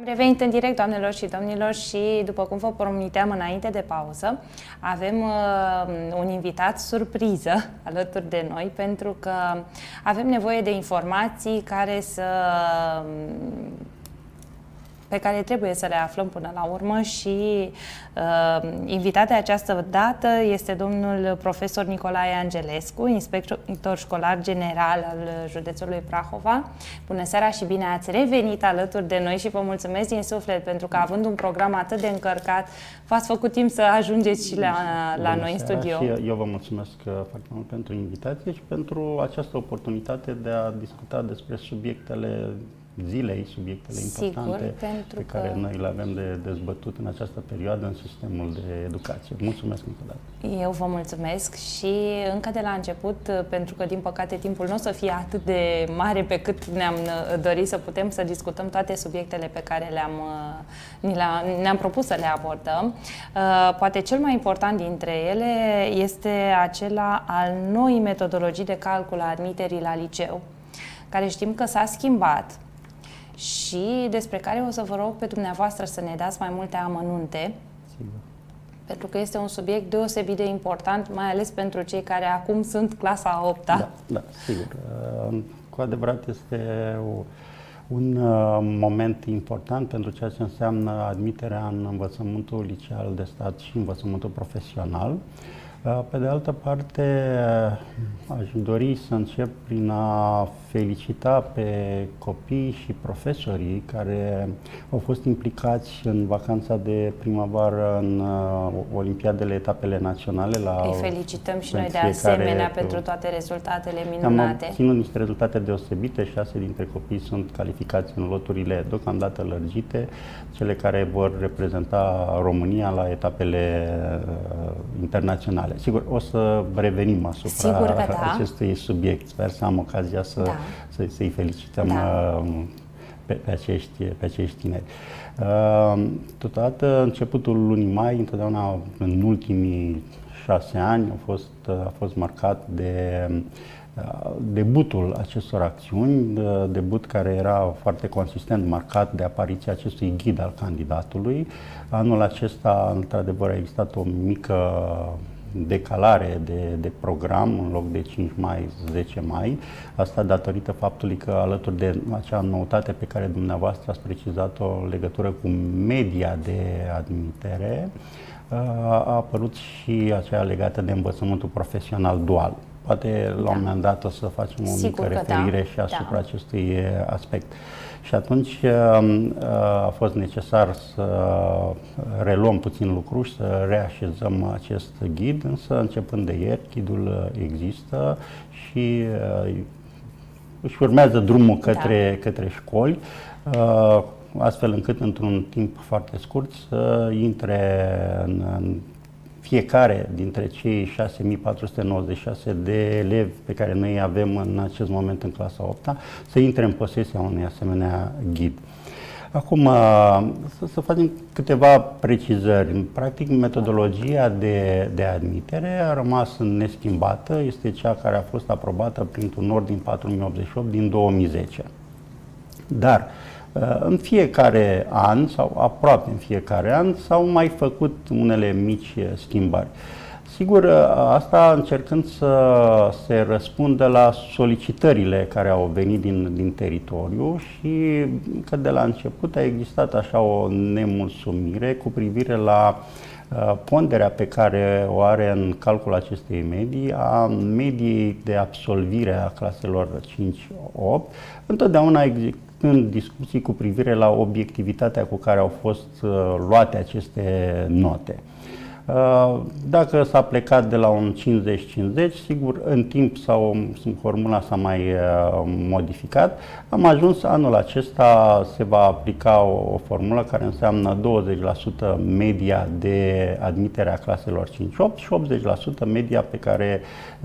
Am revenit în direct, doamnelor și domnilor, și după cum vă promiteam înainte de pauză, avem un invitat surpriză alături de noi, pentru că avem nevoie de informații pe care trebuie să le aflăm până la urmă și invitat de această dată este domnul profesor Nicolae Angelescu, inspector școlar general al județului Prahova. Bună seara și bine ați revenit alături de noi și vă mulțumesc din suflet pentru că, având un program atât de încărcat, v-ați făcut timp să ajungeți și la noi în studio. Și eu vă mulțumesc foarte mult pentru invitație și pentru această oportunitate de a discuta despre subiectele zilei, subiectele importante pe care noi le avem de dezbătut în această perioadă în sistemul de educație. Mulțumesc încă o dată. Eu vă mulțumesc și încă de la început, pentru că din păcate timpul nu o să fie atât de mare pe cât ne-am dorit să putem să discutăm toate subiectele pe care ne-am propus să le abordăm. Poate cel mai important dintre ele este acela al noii metodologii de calcul a admiterii la liceu, care știm că s-a schimbat și despre care o să vă rog pe dumneavoastră să ne dați mai multe amănunte. Sigur. Pentru că este un subiect deosebit de important, mai ales pentru cei care acum sunt clasa a 8-a. Da, sigur. Cu adevărat este un moment important pentru ceea ce înseamnă admiterea în învățământul liceal de stat și învățământul profesional. Pe de altă parte, aș dori să încep prin a felicita pe copii și profesorii care au fost implicați în vacanța de primăvară în olimpiadele, etapele naționale. Îi felicităm și noi de asemenea pentru toate rezultatele minunate. Am obținut niște rezultate deosebite, 6 dintre copii sunt calificați în loturile deocamdată lărgite, cele care vor reprezenta România la etapele internaționale. Sigur, o să revenim asupra acestui subiect. Sper să am ocazia să-i felicităm pe acești tineri. Totodată, începutul lunii mai, întotdeauna în ultimii 6 ani, a fost marcat de debutul acestor acțiuni, debut care era foarte consistent marcat de apariția acestui ghid al candidatului. Anul acesta, într-adevăr, a existat o mică decalare de program, în loc de 5 mai, 10 mai. Asta datorită faptului că, alături de acea noutate pe care dumneavoastră ați precizat-o, legătură cu media de admitere, a apărut și aceea legată de învățământul profesional dual. Poate la un moment dat o să facem o mică referire și asupra acestui aspect. Și atunci a fost necesar să reluăm puțin lucru și să reașezăm acest ghid, însă începând de ieri, ghidul există și își urmează drumul către școli, astfel încât într-un timp foarte scurt să intre în fiecare dintre cei 6496 de elevi pe care noi avem în acest moment în clasa 8-a, să intre în posesia unui asemenea ghid. Acum, să facem câteva precizări. Practic, metodologia de admitere a rămas neschimbată, este cea care a fost aprobată printr-un ordin 4088 din 2010. Dar în fiecare an, sau aproape în fiecare an, s-au mai făcut unele mici schimbări. Sigur, asta încercând să se răspundă la solicitările care au venit din teritoriu și că de la început a existat așa o nemulțumire cu privire la ponderea pe care o are în calcul acestei medii, a mediei de absolvire a claselor 5-8, întotdeauna în discuții cu privire la obiectivitatea cu care au fost luate aceste note. Dacă s-a plecat de la un 50-50, sigur, în timp formula s-a mai modificat. Am ajuns anul acesta, se va aplica o formulă care înseamnă 20% media de admitere a claselor 5-8 și 80% media pe care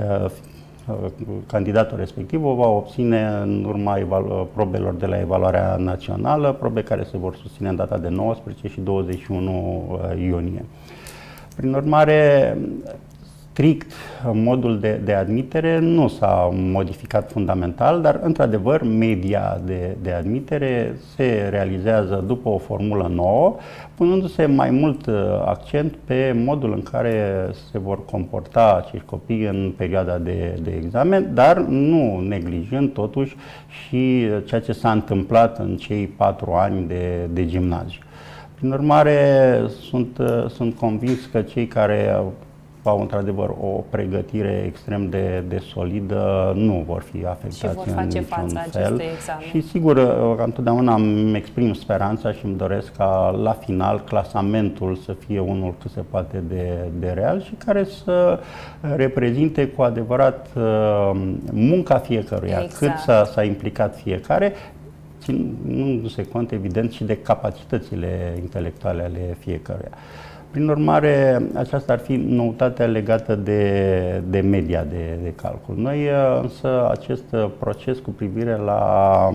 candidatul respectiv o va obține în urma probelor de la evaluarea națională, probe care se vor susține în data de 19 și 21 iunie. Prin urmare, strict modul de admitere nu s-a modificat fundamental, dar într-adevăr media de admitere se realizează după o formulă nouă, punându-se mai mult accent pe modul în care se vor comporta acești copii în perioada de examen, dar nu neglijând totuși și ceea ce s-a întâmplat în cei 4 ani de gimnaziu. Prin urmare, sunt convins că cei care au într-adăvăr o pregătire extrem de solidă nu vor fi afectați în niciun fel. Și sigur, întotdeauna îmi exprim speranța și îmi doresc ca la final clasamentul să fie unul cât se poate de real și care să reprezinte cu adevărat munca fiecăruia, cât s-a implicat fiecare, ținându-se cont, evident, și de capacitățile intelectuale ale fiecăruia. Prin urmare, aceasta ar fi noutatea legată de media de calcul. Noi, însă, acest proces cu privire la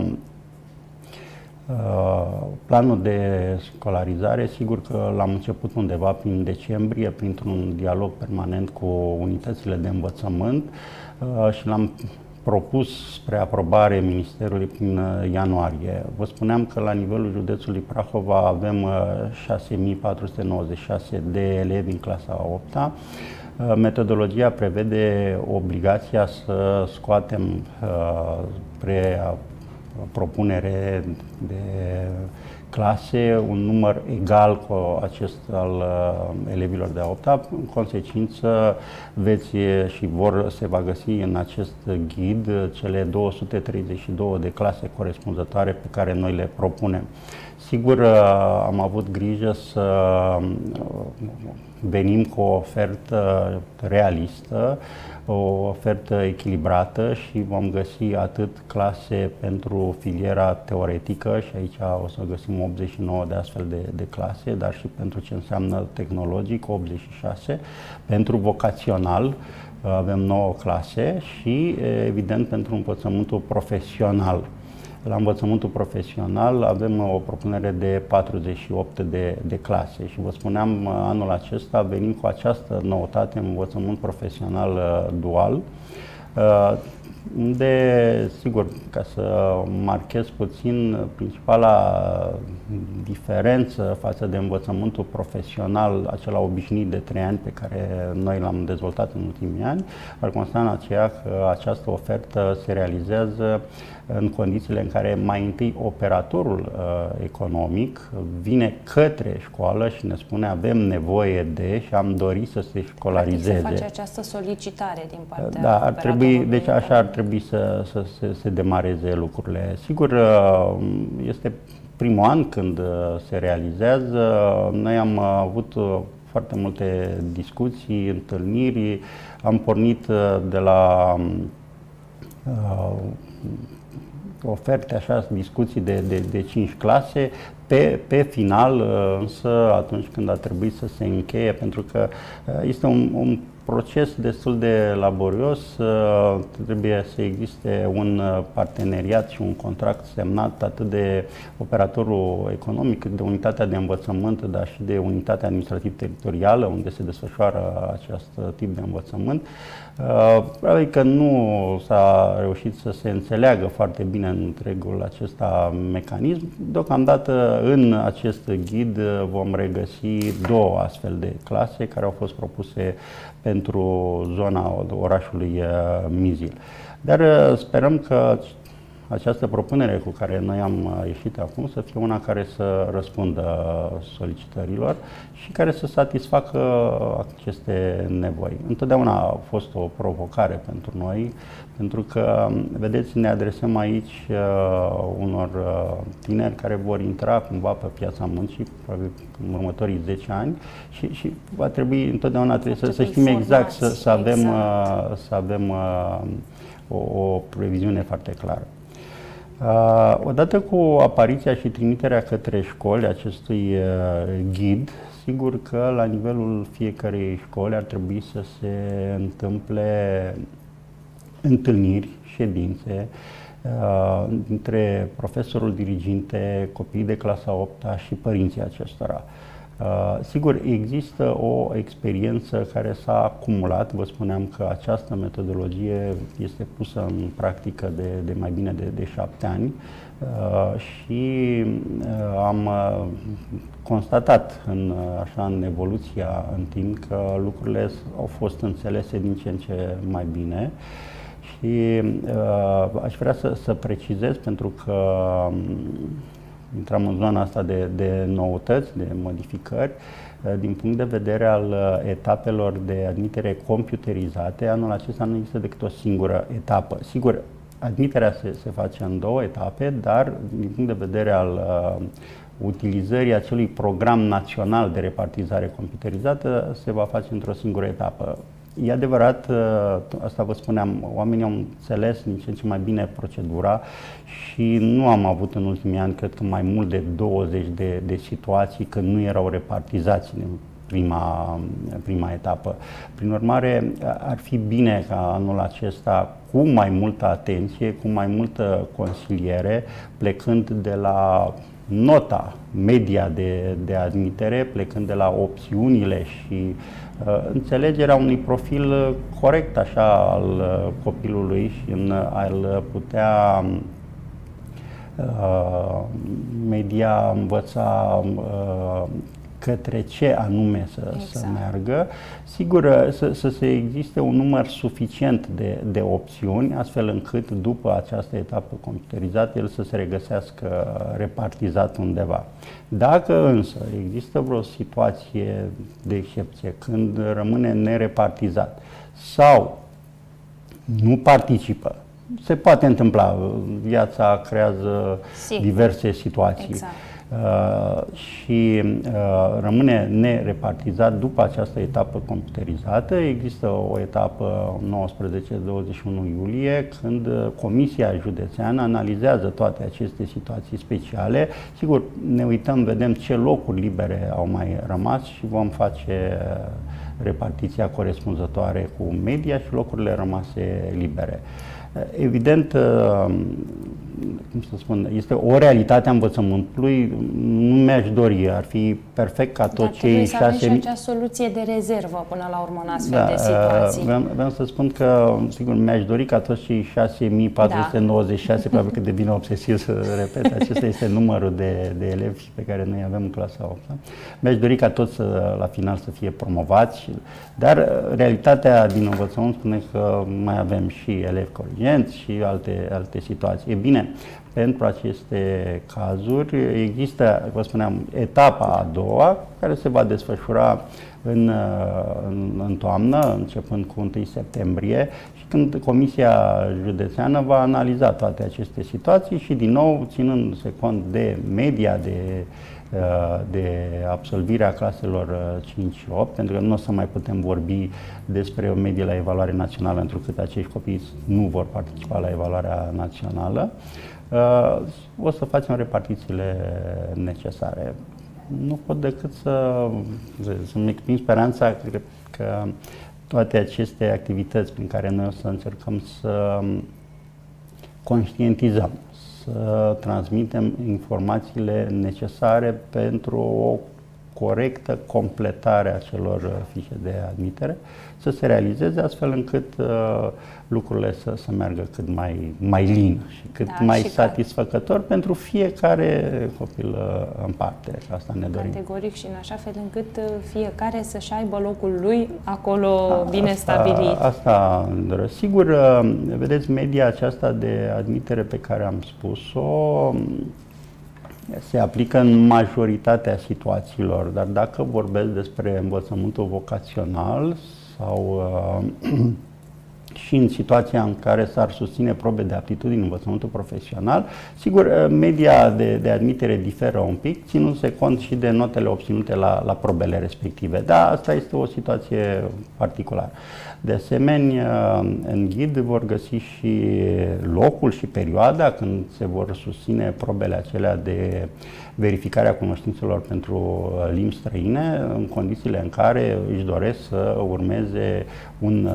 planul de scolarizare, sigur că l-am început undeva prin decembrie, printr-un dialog permanent cu unitățile de învățământ și l-am propus spre aprobare Ministerului prin ianuarie. Vă spuneam că la nivelul județului Prahova avem 6496 de elevi în clasa 8-a. Metodologia prevede obligația să scoatem spre propunere de clase un număr egal cu acest al elevilor de a 8-a. În consecință, se va găsi în acest ghid cele 232 de clase corespunzătoare pe care noi le propunem. Sigur, am avut grijă să venim cu o ofertă realistă, o ofertă echilibrată și vom găsi atât clase pentru filiera teoretică și aici o să găsim 89 de astfel de clase, dar și pentru ce înseamnă tehnologic 86, pentru vocațional avem 9 clase și evident pentru învățământul profesional. La învățământul profesional avem o propunere de 48 de clase și vă spuneam, anul acesta venim cu această noutate în învățământ profesional dual, unde, sigur, ca să marchez puțin, principala diferență față de învățământul profesional, acela obișnuit de 3 ani pe care noi l-am dezvoltat în ultimii ani, ar consta în aceea că această ofertă se realizează în condițiile în care mai întâi operatorul economic vine către școală și ne spune avem nevoie de și am dorit să se școlarizeze. Se face această solicitare din partea da, ar trebui, deci așa ar trebui să se demareze lucrurile. Sigur, este primul an când se realizează. Noi am avut foarte multe discuții, întâlniri, am pornit de la oferte, așa, discuții de 5 clase, pe final, însă, atunci când a trebuit să se încheie, pentru că este un proces destul de laborios, trebuie să existe un parteneriat și un contract semnat atât de operatorul economic, cât de unitatea de învățământ, dar și de unitatea administrativ-teritorială, unde se desfășoară acest tip de învățământ. Probabil că nu s-a reușit să se înțeleagă foarte bine întregul acesta mecanism. Deocamdată în acest ghid vom regăsi 2 astfel de clase care au fost propuse pentru zona orașului Mizil. Dar sperăm că această propunere cu care noi am ieșit acum să fie una care să răspundă solicitărilor și care să satisfacă aceste nevoi. Întotdeauna a fost o provocare pentru noi, pentru că, vedeți, ne adresăm aici unor tineri care vor intra cumva pe piața muncii, probabil în următorii 10 ani și va trebui, întotdeauna trebuie să știm exact, să avem o previziune foarte clară. Odată cu apariția și trimiterea către școli acestui ghid, sigur că la nivelul fiecărei școli ar trebui să se întâmple întâlniri, ședințe între profesorul diriginte, copiii de clasa 8-a și părinții acestora. Sigur, există o experiență care s-a acumulat. Vă spuneam că această metodologie este pusă în practică de mai bine de 7 ani și am constatat în evoluția în timp că lucrurile au fost înțelese din ce în ce mai bine. Și aș vrea să precizez, pentru că intram în zona asta de noutăți, de modificări, din punct de vedere al etapelor de admitere computerizate. Anul acesta nu există decât o singură etapă. Sigur, admiterea se face în 2 etape, dar din punct de vedere al utilizării acelui program național de repartizare computerizată se va face într-o singură etapă. E adevărat, asta vă spuneam, oamenii au înțeles din ce în ce mai bine procedura și nu am avut în ultimii ani, cred că mai mult de 20 de situații când nu erau repartizați în prima etapă. Prin urmare, ar fi bine ca anul acesta, cu mai multă atenție, cu mai multă consiliere, plecând de la nota media de admitere, plecând de la opțiunile și înțelegerea unui profil corect așa al copilului și în a-l putea media, învăța către ce anume să meargă. Sigur, să se existe un număr suficient de opțiuni, astfel încât după această etapă computerizată el să se regăsească repartizat undeva. Dacă însă există vreo situație de excepție când rămâne nerepartizat sau nu participă, se poate întâmpla, viața creează diverse situații. Exact. Și rămâne nerepartizat după această etapă computerizată. Există o etapă 19-21 iulie, când Comisia Județeană analizează toate aceste situații speciale. Sigur, ne uităm, vedem ce locuri libere au mai rămas și vom face repartiția corespunzătoare cu media și locurile rămase libere. Evident, cum să spun, este o realitate a învățământului. Nu mi-aș dori, ar fi perfect ca tot cei 6.000... Dar trebuie și acea soluție de rezervă până la urmă în astfel de situații. Vreau să spun că, sigur, mi-aș dori ca toți cei 6.496, probabil că devine obsesiv să repet, acesta este numărul de elevi pe care noi avem în clasa 8. Mi-aș dori ca toți la final să fie promovați, dar realitatea din învățământ spune că mai avem și elevi corigenți și alte situații. E bine, pentru aceste cazuri există, vă spuneam, etapa a doua, care se va desfășura în toamnă, începând cu 1 septembrie, și când Comisia Județeană va analiza toate aceste situații și, din nou, ținându-se cont de media de absolvirea claselor 5 și 8, pentru că nu o să mai putem vorbi despre o medie la evaluare națională, întrucât acești copii nu vor participa la evaluarea națională. O să facem repartițiile necesare. Nu pot decât să-mi exprim speranța că toate aceste activități prin care noi o să încercăm să conștientizăm, să transmitem informațiile necesare pentru o corectă completare a celor fișe de admitere, să se realizeze astfel încât lucrurile să meargă cât mai lin și cât mai satisfăcător pentru fiecare copil în parte. Asta ne dorim. Categoric și în așa fel încât fiecare să-și aibă locul lui acolo bine stabilit. Asta îmi doresc. Sigur, vedeți, media aceasta de admitere pe care am spus-o se aplică în majoritatea situațiilor, dar dacă vorbesc despre învățământul vocațional sau și în situația în care s-ar susține probe de aptitudini în învățământul profesional, sigur, media de admitere diferă un pic, ținându-se cont și de notele obținute la probele respective. Da, asta este o situație particulară. De asemenea, în ghid vor găsi și locul și perioada când se vor susține probele acelea de verificarea cunoștințelor pentru limbi străine, în condițiile în care își doresc să urmeze un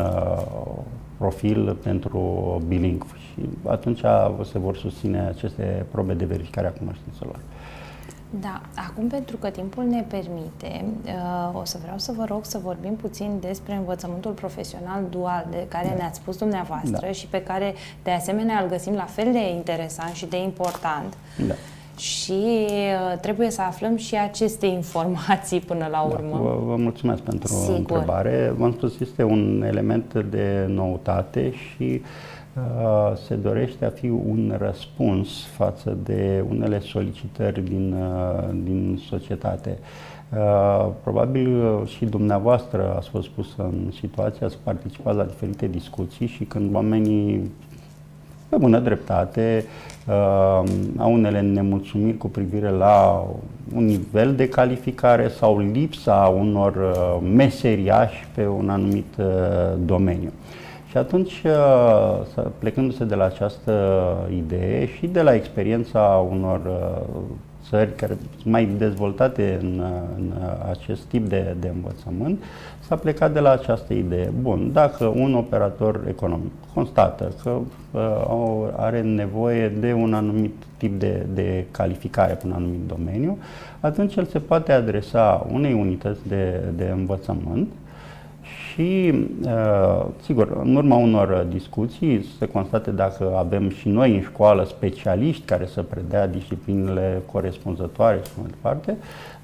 profil pentru bilingv și atunci se vor susține aceste probe de verificare a cunoștințelor. Da, acum pentru că timpul ne permite, o să vreau să vă rog să vorbim puțin despre învățământul profesional dual de care ne-ați spus dumneavoastră și pe care de asemenea îl găsim la fel de interesant și de important. Da. Și trebuie să aflăm și aceste informații până la urmă. Da, vă mulțumesc pentru întrebare. V-am spus, este un element de noutate și se dorește a fi un răspuns față de unele solicitări din societate. Probabil și dumneavoastră ați fost pus în situație, ați participat la diferite discuții și când oamenii, pe bună dreptate, au unele nemulțumiri cu privire la un nivel de calificare sau lipsa unor meseriași pe un anumit domeniu. Și atunci, plecându-se de la această idee și de la experiența unor țări care sunt mai dezvoltate în acest tip de învățământ, s-a plecat de la această idee. Bun, dacă un operator economic constată că are nevoie de un anumit tip de calificare pe un anumit domeniu, atunci el se poate adresa unei unități de învățământ și, sigur, în urma unor discuții se constate dacă avem și noi în școală specialiști care să predea disciplinele corespunzătoare și mai departe,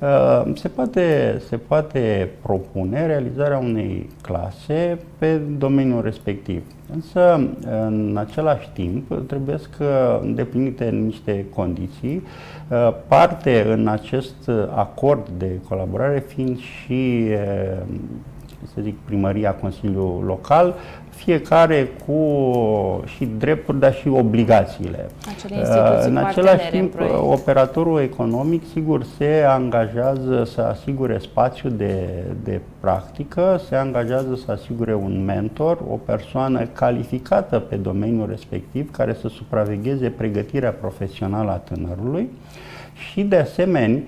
se poate propune realizarea unei clase pe domeniul respectiv. Însă, în același timp, trebuie să îndeplinite niște condiții, parte în acest acord de colaborare fiind și să zic, primăria, Consiliul Local, fiecare cu și drepturi, dar și obligațiile. În același timp, operatorul economic, sigur, se angajează să asigure spațiu de practică, se angajează să asigure un mentor, o persoană calificată pe domeniul respectiv, care să supravegheze pregătirea profesională a tânărului și, de asemenea,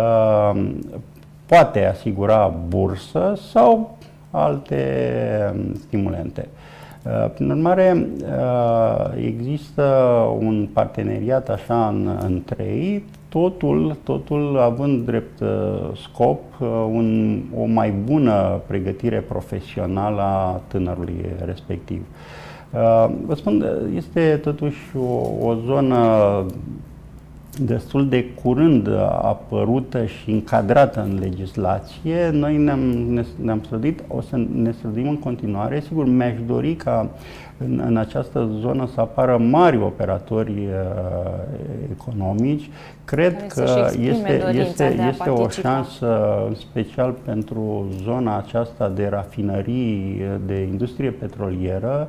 poate asigura bursă sau alte stimulente. Prin urmare, există un parteneriat așa între ei, totul având drept scop o mai bună pregătire profesională a tânărului respectiv. Vă spun, este totuși o zonă destul de curând apărută și încadrată în legislație. Noi ne-am străduit, o să ne străduim în continuare. Sigur, mi-aș dori ca în această zonă să apară mari operatori economici. Cred că este o șansă, în special pentru zona aceasta de rafinării, de industrie petrolieră.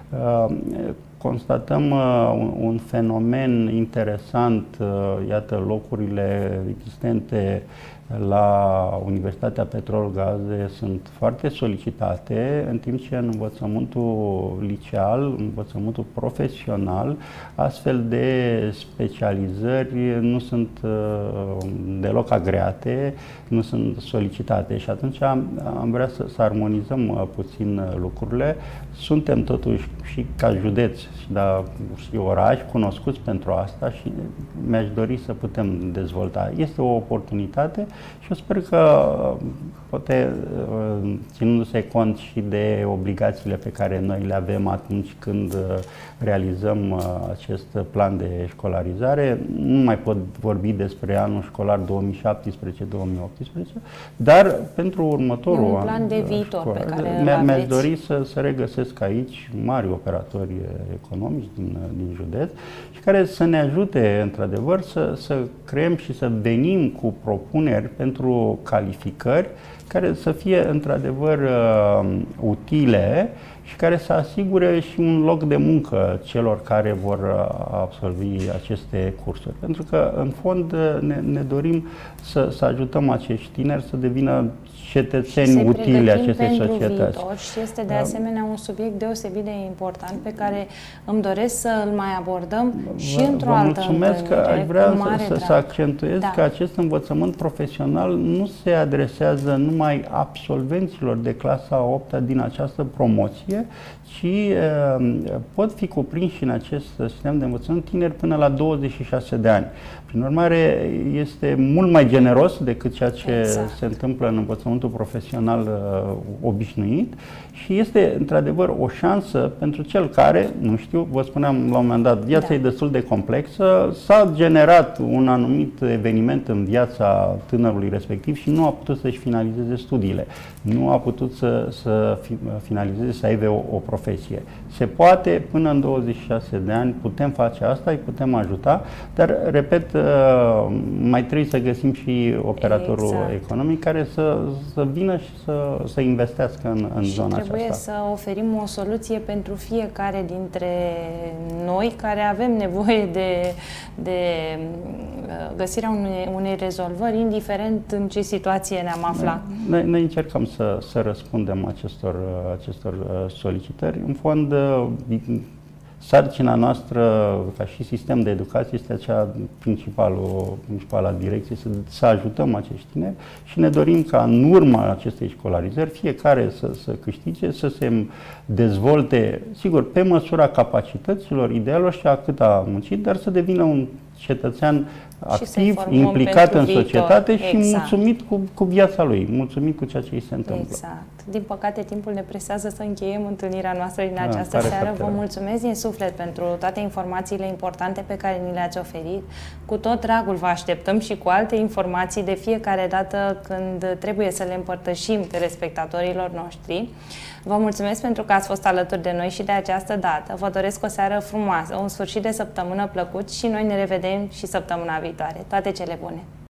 Constatăm un fenomen interesant, iată, locurile existente la Universitatea Petrol-Gaze sunt foarte solicitate, în timp ce în învățământul liceal, învățământul profesional, astfel de specializări nu sunt deloc agreate, nu sunt solicitate și atunci am vrea să armonizăm puțin lucrurile. Suntem totuși și ca județ și oraș cunoscuți pentru asta și mi-aș dori să putem dezvolta. Este o oportunitate și eu sper că, poate, ținându-se cont și de obligațiile pe care noi le avem atunci când realizăm acest plan de școlarizare, nu mai pot vorbi despre anul școlar 2017-2018, dar pentru următorul an, un plan de viitor pe care mi-aș dori să regăsesc aici mari operatori economici din județ și care să ne ajute, într-adevăr, să creăm și să venim cu propuneri pentru calificări care să fie, într-adevăr, utile și care să asigure și un loc de muncă celor care vor absolvi aceste cursuri. Pentru că, în fond, ne dorim să ajutăm acești tineri să devină cetățeni utile acestei societăți. Și este de asemenea un subiect deosebit de important pe care îmi doresc să îl mai abordăm și într-o altă întâlnire. Mulțumesc că aș vrea să accentuez că acest învățământ profesional nu se adresează numai numai absolvenților de clasa 8 din această promoție, ci pot fi cuprinși în acest sistem de învățământ tineri până la 26 de ani. Prin urmare, este mult mai generos decât ceea ce se întâmplă în învățământul profesional obișnuit și este, într-adevăr, o șansă pentru cel care, nu știu, vă spuneam la un moment dat, viața e destul de complexă, s-a generat un anumit eveniment în viața tânărului respectiv și nu a putut să-și finalizeze studiile, nu a putut să finalizeze, să aibă o profesie. Se poate, până în 26 de ani, putem face asta, îi putem ajuta, dar, repet, mai trebuie să găsim și operatorul economic care să vină și să investească în zona aceasta. Trebuie să oferim o soluție pentru fiecare dintre noi care avem nevoie de găsirea unei rezolvări, indiferent în ce situație ne-am aflat. Noi încercăm să răspundem acestor solicitări. În fond, sarcina noastră ca și sistem de educație este aceea principala direcție, să ajutăm acești tineri și ne dorim ca în urma acestei școlarizări fiecare să câștige, să se dezvolte, sigur, pe măsura capacităților, idealelor și a cât a muncit, dar să devină un cetățean activ, implicat în societate și mulțumit cu viața lui, mulțumit cu ceea ce îi se întâmplă. Exact. Din păcate, timpul ne presează să încheiem întâlnirea noastră din această seară. Vă mulțumesc din suflet pentru toate informațiile importante pe care ni le-ați oferit. Cu tot dragul vă așteptăm și cu alte informații de fiecare dată când trebuie să le împărtășim telespectatorilor noștri. Vă mulțumesc pentru că ați fost alături de noi și de această dată. Vă doresc o seară frumoasă, un sfârșit de săptămână plăcut și noi ne revedem și săptămâna viitoare. Toate cele bune!